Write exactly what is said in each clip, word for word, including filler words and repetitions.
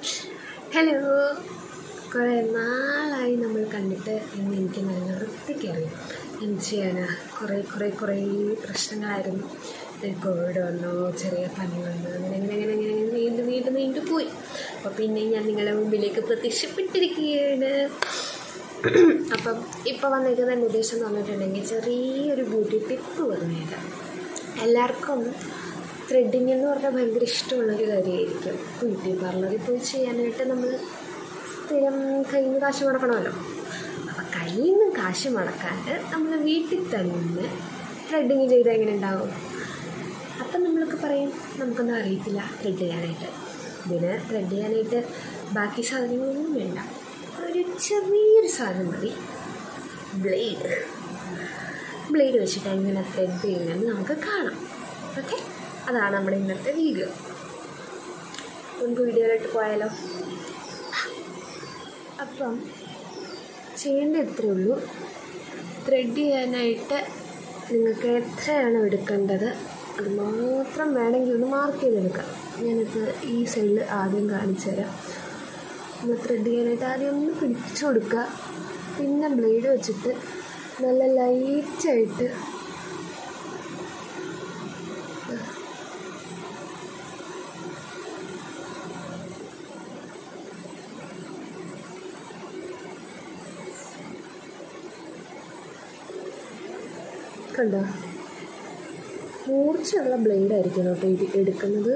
Hello, കുറേ നാളായി നമ്മൾ കണ്ടിട്ട്. ഇന്ന് എനിക്ക് നല്ല വൃത്തിക്ക് അറിയാം. എന്ത് ചെയ്യാനാ, കുറേ കുറേ കുറേ പ്രശ്നങ്ങളായിരുന്നു. കോവിഡ് വന്നു, ചെറിയ പനി വന്നു, അങ്ങനെ അങ്ങനെ അങ്ങനെ അങ്ങനെ നീണ്ടു നീണ്ടു നീണ്ടു പോയി. അപ്പോൾ പിന്നെ ഞാൻ നിങ്ങളുടെ മുമ്പിലേക്ക് പ്രത്യക്ഷപ്പെട്ടിരിക്കുകയാണ്. അപ്പം ഇപ്പോൾ വന്നിരിക്കുന്ന എൻ്റെ ഉദ്ദേശം എന്ന് പറഞ്ഞിട്ടുണ്ടെങ്കിൽ ചെറിയൊരു ബ്യൂട്ടി ടിപ്പ് പറഞ്ഞുതരാം. എല്ലാവർക്കും ത്രെഡിങ് എന്ന് പറഞ്ഞാൽ ഭയങ്കര ഇഷ്ടമുള്ളൊരു കാര്യമായിരിക്കും. ബ്യൂട്ടി പാർലറിൽ പോയി ചെയ്യാനായിട്ട് നമ്മൾ സ്ഥിരം കയ്യിൽ നിന്ന് കാശ് മുടക്കണമല്ലോ. അപ്പം കയ്യിൽ നിന്ന് കാശ് മുടക്കാണ്ട് നമ്മൾ വീട്ടിൽ തന്നെ ത്രെഡിങ് ചെയ്താൽ എങ്ങനെ ഉണ്ടാവും? അപ്പം നമ്മളൊക്കെ പറയും നമുക്കൊന്നും അറിയത്തില്ല ത്രെഡ് ചെയ്യാനായിട്ട്. ഇതിന് ത്രെഡ് ചെയ്യാനായിട്ട് ബാക്കി സാധനങ്ങളൊന്നും വേണ്ട, ഒരു ചെറിയൊരു സാധനം മതി. ബ്ലേഡ് ബ്ലേഡ് വെച്ചിട്ട് എങ്ങനെ ത്രെഡ് ചെയ്യുന്നതെന്ന് നമുക്ക് കാണാം. ഓക്കെ, അതാണ് നമ്മുടെ ഇന്നത്തെ വീഡിയോ. നമുക്ക് വീഡിയോയിലോട്ട് പോയാലോ? അപ്പം ചെയ്യേണ്ട ഇത്രയേ ഉള്ളൂ. ത്രെഡ് ചെയ്യാനായിട്ട് നിങ്ങൾക്ക് എത്രയാണോ എടുക്കേണ്ടത് അത് മാത്രം വേണമെങ്കിൽ ഒന്ന് മാർക്ക് ചെയ്തെടുക്കാം. ഞാനിപ്പോൾ ഈ സൈഡിൽ ആദ്യം കാണിച്ചു തരാം. നമ്മൾ ത്രെഡ് ചെയ്യാനായിട്ട് ആദ്യം ഒന്ന് പിടിച്ചു കൊടുക്കുക. പിന്നെ ബ്ലേഡ് വെച്ചിട്ട് നല്ല ലൈറ്റായിട്ട് കണ്ടോ, മൂർച്ചയുള്ള ബ്ലേഡായിരിക്കും കേട്ടോ ഇത് എടുക്കുന്നത്.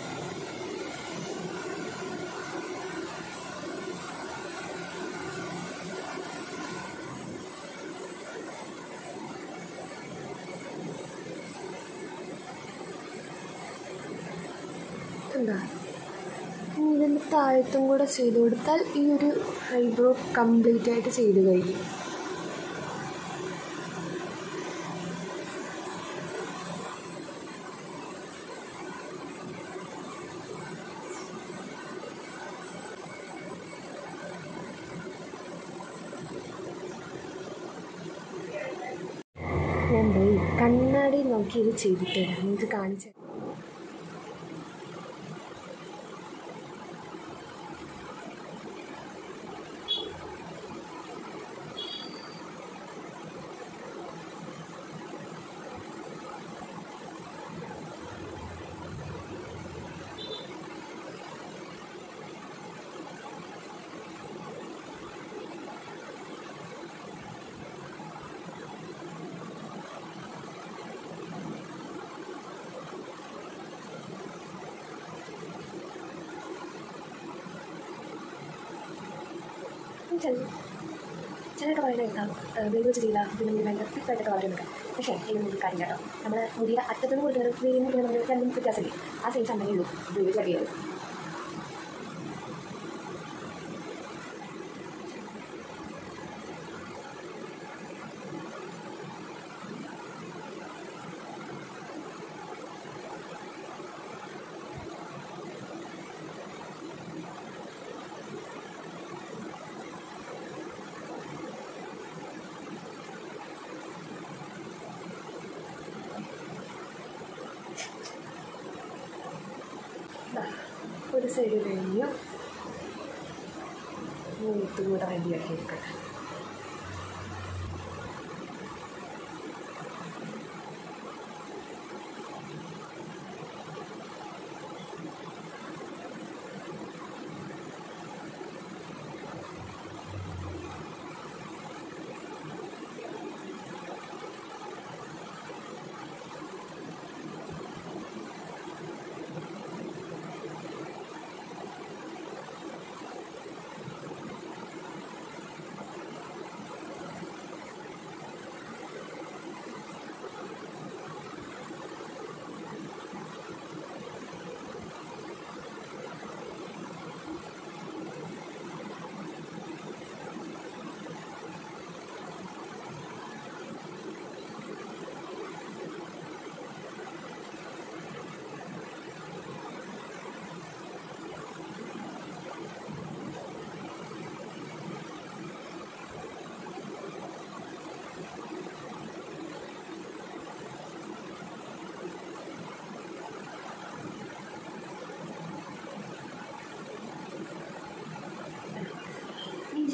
കണ്ടോ, ഇനി ഇതിൻ്റെ താഴത്തും കൂടെ ചെയ്ത് കൊടുത്താൽ ഈ ഒരു ഐബ്രോ കംപ്ലീറ്റ് ആയിട്ട് ചെയ്ത് കഴിയും. ഞാൻ പോയി കണ്ണാടി നോക്കി ഇത് ചെയ്തിട്ട് വരാം. നിങ്ങൾക്ക് കാണിച്ചു ചില ചിലരൊക്കെ പറയുന്നത് കേൾക്കാം ബ്ലേഡ് വെച്ച് ചെയ്യില്ല, പിന്നെ മുടി ഭയങ്കര ഫിറ്റായിട്ടൊക്കെ വളരെ എടുക്കാം. പക്ഷേ ഇതിന് മുടി കാര്യം കേട്ടോ, നമ്മുടെ മുടിയുടെ അറ്റത്തുനിന്ന് കൊടുക്കുന്നത് വീടിന് പിന്നെ നമ്മൾ രണ്ടും വ്യത്യാസമില്ലേ? ആ സെയിം സമയമേ ഉള്ളൂ ബ്ലേഡ് ചെറിയത്. ഒരു സൈഡ് കഴിഞ്ഞു, മൂത്തും കൂടെ റെഡിയാക്കി എടുക്കട്ടെ.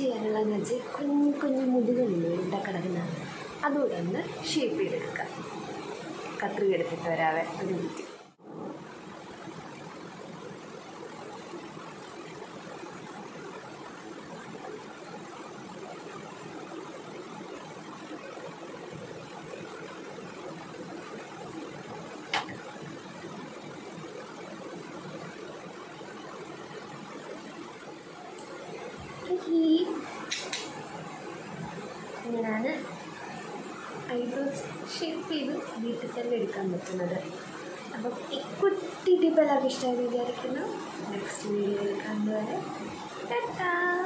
ചെയ്യാനുള്ളതെന്ന് വെച്ചാൽ കുഞ്ഞു കുഞ്ഞു മുടികളില്ലേ ഇവിടെ കിടക്കുന്നത് അതുകൂടെ ഒന്ന് ഷേപ്പ് ചെയ്തെടുക്കുക. കത്രിക എടുത്തിട്ട് വരാവെ ഒരു മിനിറ്റ്. ഇങ്ങനെയാണ് ഐബ്രോസ് ഷേപ്പ് ചെയ്ത് വീട്ടിൽ തന്നെ എടുക്കാൻ പറ്റുന്നത്. അപ്പം ഈ കുട്ടി ടിപ്പ് എല്ലാവർക്കും ഇഷ്ടമായി വിചാരിക്കുന്നു. നെക്സ്റ്റ് വീഡിയോയിൽ കണ്ടുവരെ ടാറ്റാ.